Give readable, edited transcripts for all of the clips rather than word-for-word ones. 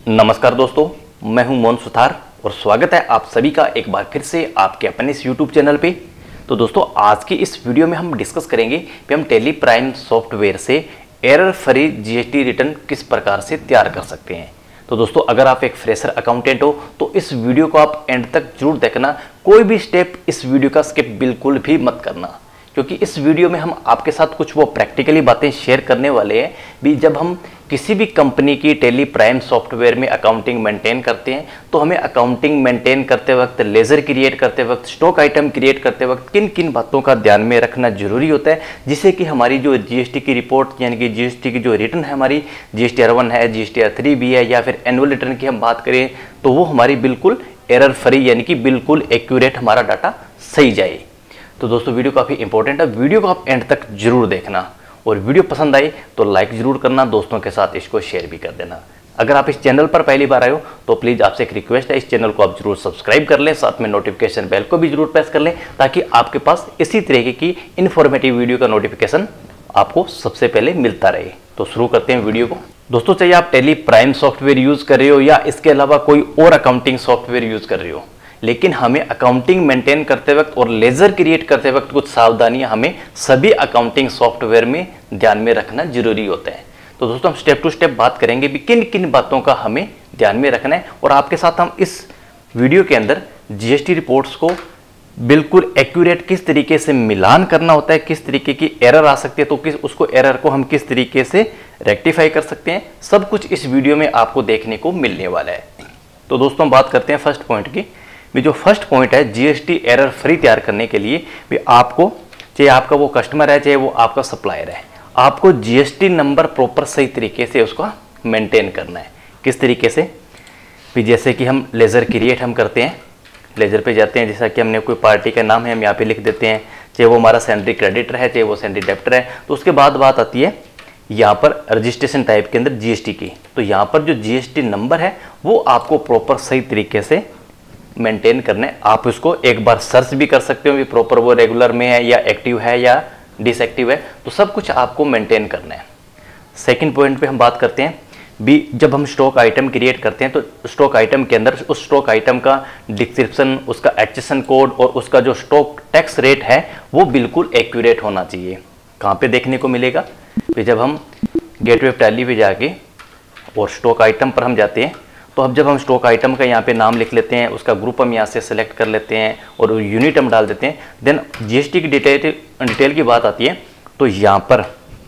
नमस्कार दोस्तों, मैं हूं मोहन सुथार और स्वागत है आप सभी का एक बार फिर से आपके अपने इस YouTube चैनल पे। तो दोस्तों, आज की इस वीडियो में हम डिस्कस करेंगे कि हम टैली प्राइम सॉफ्टवेयर से एरर फ्री जीएसटी रिटर्न किस प्रकार से तैयार कर सकते हैं। तो दोस्तों, अगर आप एक फ्रेशर अकाउंटेंट हो तो इस वीडियो को आप एंड तक जरूर देखना। कोई भी स्टेप इस वीडियो का स्किप बिल्कुल भी मत करना, क्योंकि इस वीडियो में हम आपके साथ कुछ वो प्रैक्टिकली बातें शेयर करने वाले हैं भी। जब हम किसी भी कंपनी की टैली प्राइम सॉफ्टवेयर में अकाउंटिंग मेंटेन करते हैं तो हमें अकाउंटिंग मेंटेन करते वक्त, लेजर क्रिएट करते वक्त, स्टॉक आइटम क्रिएट करते वक्त किन किन बातों का ध्यान में रखना जरूरी होता है, जिससे कि हमारी जो जीएसटी की रिपोर्ट यानी कि जीएसटी की जो रिटर्न है, हमारी जीएसटीआर 1 है, जीएसटीआर 3 भी है, या फिर एनुअल रिटर्न की हम बात करें तो वो हमारी बिल्कुल एरर फ्री यानी कि बिल्कुल एक्यूरेट हमारा डाटा सही जाए। तो दोस्तों, वीडियो काफ़ी इंपॉर्टेंट है, वीडियो को आप एंड तक जरूर देखना और वीडियो पसंद आई तो लाइक जरूर करना, दोस्तों के साथ इसको शेयर भी कर देना। अगर आप इस चैनल पर पहली बार आए हो तो प्लीज़ आपसे एक रिक्वेस्ट है, इस चैनल को आप जरूर सब्सक्राइब कर लें, साथ में नोटिफिकेशन बेल को भी जरूर प्रेस कर लें ताकि आपके पास इसी तरीके की इन्फॉर्मेटिव वीडियो का नोटिफिकेशन आपको सबसे पहले मिलता रहे। तो शुरू करते हैं वीडियो को। दोस्तों, चाहिए आप टैली प्राइम सॉफ्टवेयर यूज़ कर रहे हो या इसके अलावा कोई और अकाउंटिंग सॉफ्टवेयर यूज़ कर रहे हो, लेकिन हमें अकाउंटिंग मेंटेन करते वक्त और लेजर क्रिएट करते वक्त कुछ सावधानियां हमें सभी अकाउंटिंग सॉफ्टवेयर में ध्यान में रखना जरूरी होता है। तो दोस्तों, हम स्टेप टू स्टेप बात करेंगे भी किन किन बातों का हमें ध्यान में रखना है, और आपके साथ हम इस वीडियो के अंदर जीएसटी रिपोर्ट्स को बिल्कुल एक्यूरेट किस तरीके से मिलान करना होता है, किस तरीके की एरर आ सकती है, तो उसको एरर को हम किस तरीके से रेक्टिफाई कर सकते हैं, सब कुछ इस वीडियो में आपको देखने को मिलने वाला है। तो दोस्तों, हम बात करते हैं फर्स्ट पॉइंट की। भी जो फर्स्ट पॉइंट है जीएसटी एरर फ्री तैयार करने के लिए भी आपको, चाहे आपका वो कस्टमर है चाहे वो आपका सप्लायर है, आपको जीएसटी नंबर प्रॉपर सही तरीके से उसका मेंटेन करना है। किस तरीके से भी, जैसे कि हम लेजर क्रिएट हम करते हैं, लेजर पे जाते हैं, जैसा कि हमने कोई पार्टी का नाम है हम यहाँ पे लिख देते हैं, चाहे वो हमारा सैलरी क्रेडिटर है चाहे वो सैलरी डेबिटर है। तो उसके बाद बात आती है यहाँ पर रजिस्ट्रेशन टाइप के अंदर जीएसटी की। तो यहाँ पर जो जीएसटी नंबर है वो आपको प्रॉपर सही तरीके से मेंटेन करने। आप उसको एक बार सर्च भी कर सकते हो भी प्रॉपर वो रेगुलर में है या एक्टिव है या डिसएक्टिव है, तो सब कुछ आपको मेंटेन करना है। सेकंड पॉइंट पे हम बात करते हैं भी, जब हम स्टॉक आइटम क्रिएट करते हैं तो स्टॉक आइटम के अंदर उस स्टॉक आइटम का डिस्क्रिप्शन, उसका एचएसएन कोड और उसका जो स्टॉक टैक्स रेट है वो बिल्कुल एक्यूरेट होना चाहिए। कहाँ पे देखने को मिलेगा कि जब हम गेटवे टैली पे जाके और स्टॉक आइटम पर हम जाते हैं, तो अब जब हम स्टॉक आइटम का यहाँ पे नाम लिख लेते हैं, उसका ग्रुप हम यहाँ से सेलेक्ट कर लेते हैं और यूनिट हम डाल देते हैं, देन जीएसटी की डिटेल की बात आती है तो यहाँ पर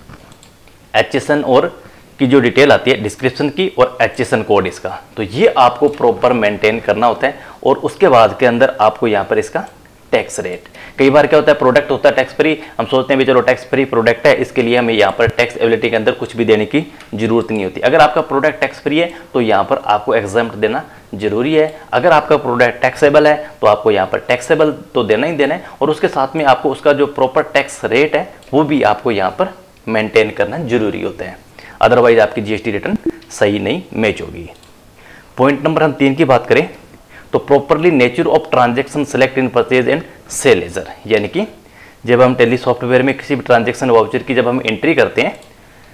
एचएसएन और की जो डिटेल आती है डिस्क्रिप्शन की और एचएसएन कोड इसका, तो ये आपको प्रॉपर मेंटेन करना होता है। और उसके बाद के अंदर आपको यहाँ पर इसका टैक्स रेट, कई बार क्या होता है प्रोडक्ट होता है टैक्स फ्री, हम सोचते हैं भी चलो टैक्स फ्री प्रोडक्ट है, इसके लिए हमें यहाँ पर टैक्स एबिलिटी के अंदर कुछ भी देने की जरूरत नहीं होती। अगर आपका प्रोडक्ट टैक्स फ्री है तो यहाँ पर आपको एग्जाम्प्ट देना जरूरी है। अगर आपका प्रोडक्ट टैक्सेबल है तो आपको यहाँ पर टैक्सेबल तो देना ही देना है, और उसके साथ में आपको उसका जो प्रॉपर टैक्स रेट है वो भी आपको यहाँ पर मेंटेन करना जरूरी होता है, अदरवाइज आपकी जीएसटी रिटर्न सही नहीं मैच होगी। पॉइंट नंबर हम 3 की बात करें तो properly nature of transaction select in purchase and sale ledger, यानी कि जब हम टैली सॉफ्टवेयर में किसी भी ट्रांजैक्शन वाउचर की जब हम एंट्री करते हैं,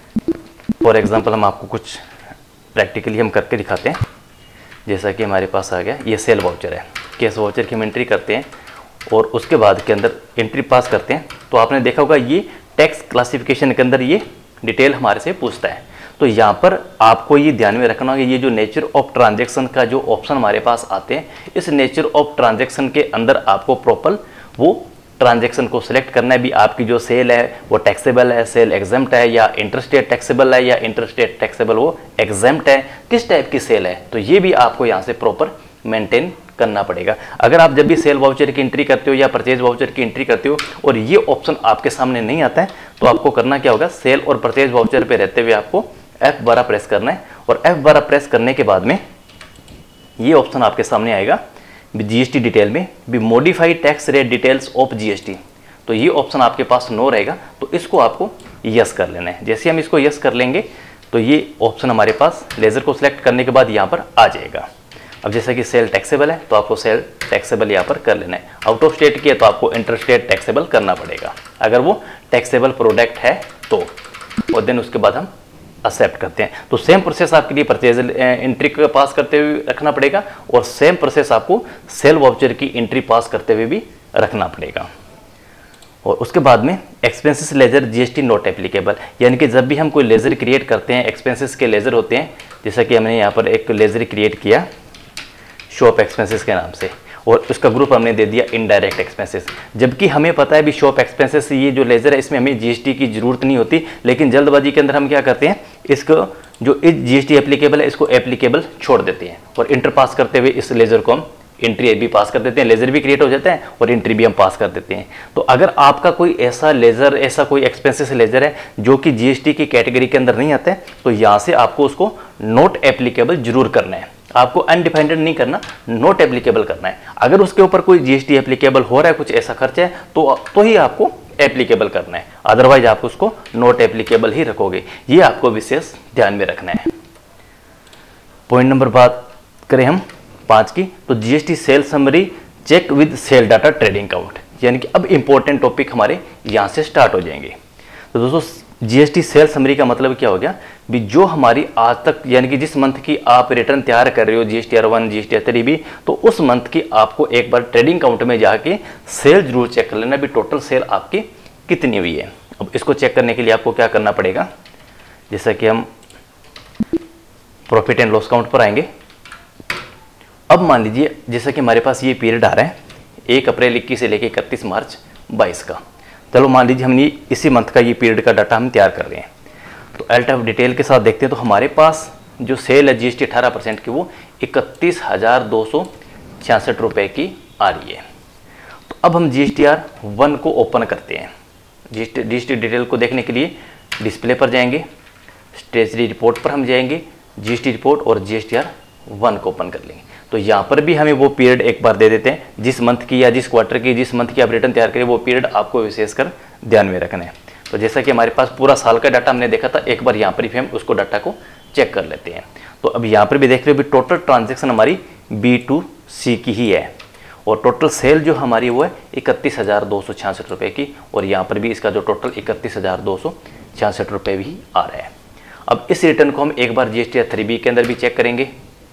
फॉर एग्जांपल हम आपको कुछ प्रैक्टिकली हम करके दिखाते हैं। जैसा कि हमारे पास आ गया ये सेल वाउचर है, कैश वाउचर की हम एंट्री करते हैं और उसके बाद के अंदर एंट्री पास करते हैं, तो आपने देखा होगा ये टैक्स क्लासिफिकेशन के अंदर ये डिटेल हमारे से पूछता है। तो यहाँ पर आपको ये ध्यान में रखना होगा, ये जो नेचर ऑफ ट्रांजैक्शन का जो ऑप्शन हमारे पास आते हैं, इस नेचर ऑफ ट्रांजैक्शन के अंदर आपको प्रॉपर वो ट्रांजैक्शन को सिलेक्ट करना है भी, आपकी जो सेल है वो टैक्सेबल है, सेल एग्जाम्प्ट है, या इंटरस्टेट टैक्सेबल है, या इंटरस्टेट टैक्सेबल वो एग्जाम्प्ट है, किस टाइप की सेल है, तो ये भी आपको यहाँ से प्रॉपर मेंटेन करना पड़ेगा। अगर आप जब भी सेल वाउचर की एंट्री करते हो या परचेज वाउचर की एंट्री करते हो और ये ऑप्शन आपके सामने नहीं आता है, तो आपको करना क्या होगा, सेल और परचेज वाउचर पे रहते हुए आपको F12 प्रेस करना है, और F12 प्रेस करने के बाद में ये ऑप्शन आपके सामने आएगा जीएसटी डिटेल में भी, modify tax rate details of GST. तो ये ऑप्शन आपके पास नो रहेगा, तो इसको आपको यस कर लेना है। जैसे हम इसको यस कर लेंगे तो ये ऑप्शन हमारे पास लेजर को सिलेक्ट करने के बाद यहाँ पर आ जाएगा। अब जैसा कि सेल टैक्सेबल है तो आपको सेल टैक्सेबल यहाँ पर कर लेना है, आउट ऑफ स्टेट की है तो आपको इंटरस्टेट टैक्सेबल करना पड़ेगा अगर वो टैक्सेबल प्रोडक्ट है तो, और देन उसके बाद हम एक्सेप्ट करते हैं। तो सेम प्रोसेस आपके लिए परचेज एंट्री का पास करते हुए रखना पड़ेगा और सेम प्रोसेस आपको सेल वाउचर की एंट्री पास करते हुए भी रखना पड़ेगा। और उसके बाद में expenses ledger GST not applicable, यानी कि जब भी हम कोई लेजर क्रिएट करते हैं, एक्सपेंसेस के लेजर होते हैं, जैसा कि हमने यहाँ पर एक लेजर क्रिएट किया शॉप एक्सपेंसेस के नाम से और उसका ग्रुप हमने दे दिया इनडायरेक्ट एक्सपेंसेस, जबकि हमें पता है भी शॉप एक्सपेंसेस ये जो लेजर है इसमें हमें जीएसटी की जरूरत नहीं होती, लेकिन जल्दबाजी के अंदर हम क्या करते हैं, इसको जो इस जीएसटी एप्लीकेबल है इसको एप्लीकेबल छोड़ देते हैं और इंटर पास करते हुए इस लेजर को हम एंट्री भी पास कर देते हैं, लेजर भी क्रिएट हो जाता है और एंट्री भी हम पास कर देते हैं। तो अगर आपका कोई ऐसा लेजर, ऐसा कोई एक्सपेंसेस लेजर है जो कि जीएसटी की कैटेगरी के अंदर नहीं आता है, तो यहाँ से आपको उसको नॉट एप्लीकेबल जरूर करना है, आपको अनडिफाइंड नहीं करना, नॉट एप्लीकेबल करना है। अगर उसके ऊपर कोई जीएसटी एप्लीकेबल हो रहा है, कुछ ऐसा खर्च है तो ही आपको एप्लीकेबल करना है, अदरवाइज आप उसको नॉट एप्लीकेबल ही रखोगे। ये आपको विशेष ध्यान में रखना है। पॉइंट नंबर बात करें हम 5 की, तो GST sale summary check with sale data trading count, यानी कि अब इंपॉर्टेंट टॉपिक हमारे यहाँ से स्टार्ट हो जाएंगे। तो दोस्तों जीएसटी सेल समरी का मतलब क्या हो गया भी, जो हमारी आज तक यानी कि जिस मंथ की आप रिटर्न तैयार कर रहे हो जीएसटीआर 1 जीएसटीआर 3 भी, तो उस मंथ की आपको एक बार ट्रेडिंग काउंट में जाके सेल जरूर चेक कर लेना भी टोटल सेल आपकी कितनी हुई है। अब इसको चेक करने के लिए आपको क्या करना पड़ेगा, जैसा कि हम प्रॉफिट एंड लॉस काउंट पर आएंगे। अब मान लीजिए जैसा कि हमारे पास ये पीरियड आ रहा है 1 अप्रैल 21 से लेकर 31 मार्च 22 का, चलो मान लीजिए हमने इसी मंथ का ये पीरियड का डाटा हम तैयार कर रहे हैं। तो एल्ट डिटेल के साथ देखते हैं, तो हमारे पास जो सेल है जीएसटी 18% की वो 31,266 रुपये की आ रही है। तो अब हम जीएसटीआर 1 को ओपन करते हैं। जीएसटी डिटेल को देखने के लिए डिस्प्ले पर जाएंगे, ट्रेजरी रिपोर्ट पर हम जाएंगे, जीएसटी रिपोर्ट और जीएसटीआर 1 को ओपन कर लेंगे। तो यहाँ पर भी हमें वो पीरियड एक बार दे देते हैं, जिस मंथ की या जिस क्वार्टर की, जिस मंथ की आप रिटर्न तैयार करें वो पीरियड आपको विशेषकर ध्यान में रखना है। तो जैसा कि हमारे पास पूरा साल का डाटा हमने देखा था, एक बार यहाँ पर भी हम उसको डाटा को चेक कर लेते हैं। तो अब यहाँ पर भी देख रहे हो भी टोटल ट्रांजेक्शन हमारी B2C की ही है और टोटल सेल जो हमारी वो है 31,266 रुपये की, और यहाँ पर भी इसका जो टोटल 31,266 रुपये भी आ रहा है। अब इस रिटर्न को हम एक बार जीएसटीआर 3B के अंदर भी चेक करेंगे।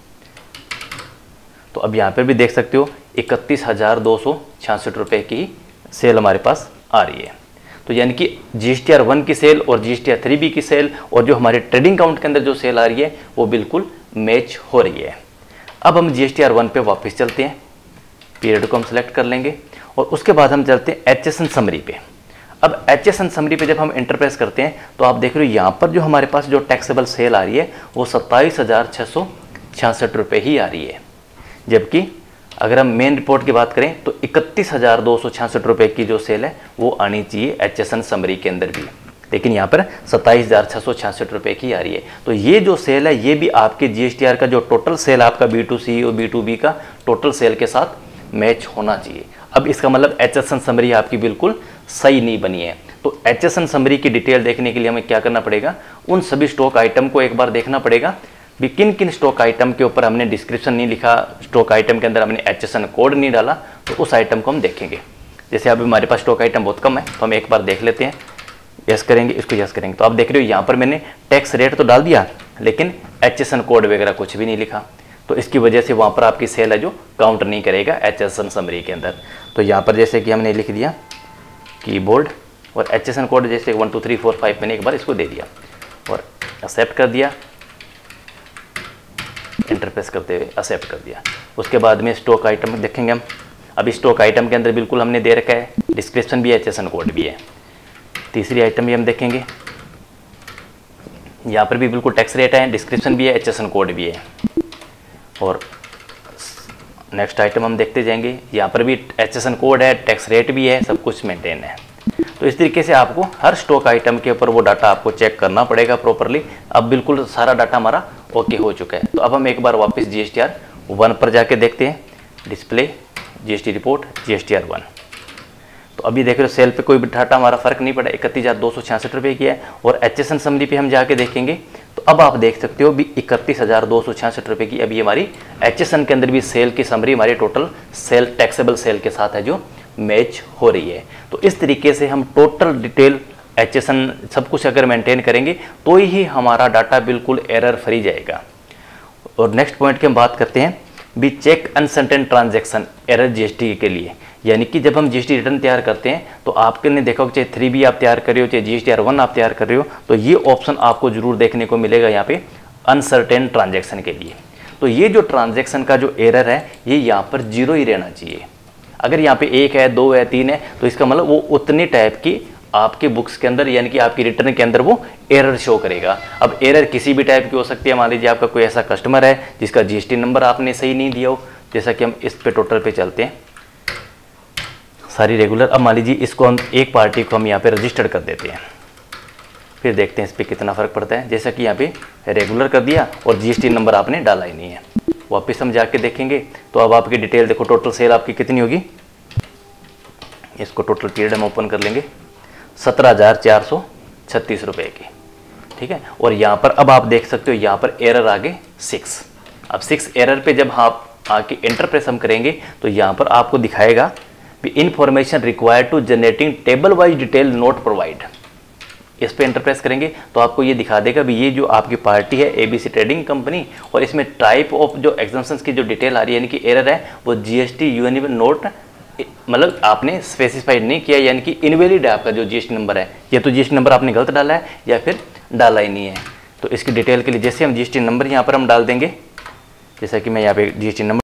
तो अब यहाँ पर भी देख सकते हो 31,266 रुपये की सेल हमारे पास आ रही है। तो यानी कि जीएसटीआर 1 की सेल और जीएसटीआर 3B की सेल और जो हमारे ट्रेडिंग काउंट के अंदर जो सेल आ रही है वो बिल्कुल मैच हो रही है। अब हम जीएसटीआर 1 पे वापस चलते हैं, पीरियड को हम सेलेक्ट कर लेंगे और उसके बाद हम चलते हैं HSN समरी पे। अब HSN समरी पे जब हम एंटर प्रेस करते हैं तो आप देख रहे हो यहाँ पर जो हमारे पास जो टैक्सेबल सेल आ रही है वो 27,666 रुपये ही आ रही है, जबकि अगर हम मेन रिपोर्ट की बात करें तो 31,266 रुपये की जो सेल है वो आनी चाहिए HSN समरी के अंदर भी, लेकिन यहाँ पर 27,666 रुपये की आ रही है। तो ये जो सेल है ये भी आपके जीएसटीआर का जो टोटल सेल आपका B2C और B2B का टोटल सेल के साथ मैच होना चाहिए। अब इसका मतलब HSN समरी आपकी बिल्कुल सही नहीं बनी है। तो HSN समरी की डिटेल देखने के लिए हमें क्या करना पड़ेगा, उन सभी स्टॉक आइटम को एक बार देखना पड़ेगा भी किन किन स्टॉक आइटम के ऊपर हमने डिस्क्रिप्शन नहीं लिखा, स्टॉक आइटम के अंदर हमने HSN कोड नहीं डाला, तो उस आइटम को हम देखेंगे। जैसे अभी हमारे पास स्टॉक आइटम बहुत कम है तो हम एक बार देख लेते हैं, यस करेंगे, इसको यस करेंगे। तो आप देख रहे हो यहाँ पर मैंने टैक्स रेट तो डाल दिया लेकिन HSN कोड वगैरह कुछ भी नहीं लिखा, तो इसकी वजह से वहाँ पर आपकी सेल है जो काउंट नहीं करेगा HSN समरी के अंदर। तो यहाँ पर जैसे कि हमने लिख दिया कीबोर्ड और HSN कोड जैसे 1 2 3 4 5 मैंने एक बार इसको दे दिया और एक्सेप्ट कर दिया, एंटर प्रेस करते हुए एक्सेप्ट कर दिया। उसके बाद में स्टॉक आइटम देखेंगे हम। अभी स्टॉक आइटम के अंदर बिल्कुल हमने दे रखा है, डिस्क्रिप्शन भी है, HSN कोड भी है। तीसरी आइटम भी हम देखेंगे, यहाँ पर भी बिल्कुल टैक्स रेट है, डिस्क्रिप्शन भी है, HSN कोड भी है। और नेक्स्ट आइटम हम देखते जाएंगे, यहाँ पर भी HSN कोड है, टैक्स रेट भी है, सब कुछ मेंटेन है। तो इस तरीके से आपको हर स्टॉक आइटम के ऊपर वो डाटा आपको चेक करना पड़ेगा प्रॉपरली। अब बिल्कुल सारा डाटा हमारा ओके हो चुका है। तो अब हम एक बार वापस जीएसटीआर 1 पर जाके देखते हैं, डिस्प्ले, जीएसटी रिपोर्ट, जीएसटीआर 1। तो अभी देख रहे हो सेल पे कोई भी डाटा हमारा फर्क नहीं पड़ा, 31,266 रुपये की है। और HSN समरी पे हम जाके देखेंगे तो अब आप देख सकते हो भी 31,266 रुपये की अभी हमारी HSN के अंदर भी सेल की समरी हमारी टोटल सेल टैक्सेबल सेल के साथ है जो मैच हो रही है। तो इस तरीके से हम टोटल डिटेल HSN सब कुछ अगर मेंटेन करेंगे तो ही हमारा डाटा बिल्कुल एरर फ्री जाएगा। और नेक्स्ट पॉइंट की हम बात करते हैं भी check uncertain transaction error GST के लिए, यानी कि जब हम GST रिटर्न तैयार करते हैं तो आपके ने देखा हो चाहे 3B आप तैयार कर रहे हो चाहे GSTR1 आप तैयार कर रहे हो, तो ये ऑप्शन आपको जरूर देखने को मिलेगा यहाँ पे अनसर्टेन ट्रांजैक्शन के लिए। तो ये जो ट्रांजैक्शन का जो एरर है ये यहाँ पर 0 ही रहना चाहिए। अगर यहाँ पे 1 है 2 है 3 है तो इसका मतलब वो उतने टाइप की आपके बुक्स के अंदर यानी कि आपकी रिटर्न के अंदर वो एरर शो करेगा। अब एरर किसी भी टाइप की हो सकती है। मान लीजिए आपका कोई ऐसा कस्टमर है जिसका GST नंबर आपने सही नहीं दिया हो, जैसा कि हम इस पे टोटल पे चलते हैं सारी रेगुलर। अब मान लीजिए इसको हम एक पार्टी को हम यहाँ पे रजिस्टर्ड कर देते हैं, फिर देखते हैं इस पर कितना फ़र्क पड़ता है। जैसा कि यहाँ पे रेगुलर कर दिया और GST नंबर आपने डाला ही नहीं है। वापस हम जाके देखेंगे तो अब आपकी डिटेल देखो, टोटल सेल आपकी कितनी होगी, इसको टोटल पीरियड हम ओपन कर लेंगे 17,436 रुपये की, ठीक है। और यहाँ पर अब आप देख सकते हो यहाँ पर एरर आ गए 6। अब 6 एरर पे जब आप आके एंटर प्रेस हम करेंगे तो यहाँ पर आपको दिखाएगा भी information required to generating table wise detail note provide. इस पे एंटर प्रेस करेंगे तो आपको ये दिखा देगा भी ये जो आपकी पार्टी है ABC ट्रेडिंग कंपनी, और इसमें टाइप ऑफ जो एग्जाम्पशंस की जो डिटेल आ रही है यानी कि एरर है वो GST यूनिवन नोट, मतलब आपने स्पेसिफाइड नहीं किया, यानी कि इनवैलिड है आपका जो GST नंबर है, या तो GST नंबर आपने गलत डाला है या फिर डाला ही नहीं है। तो इसकी डिटेल के लिए जैसे हम GST नंबर यहाँ पर हम डाल देंगे, जैसा कि मैं यहाँ पे GST नंबर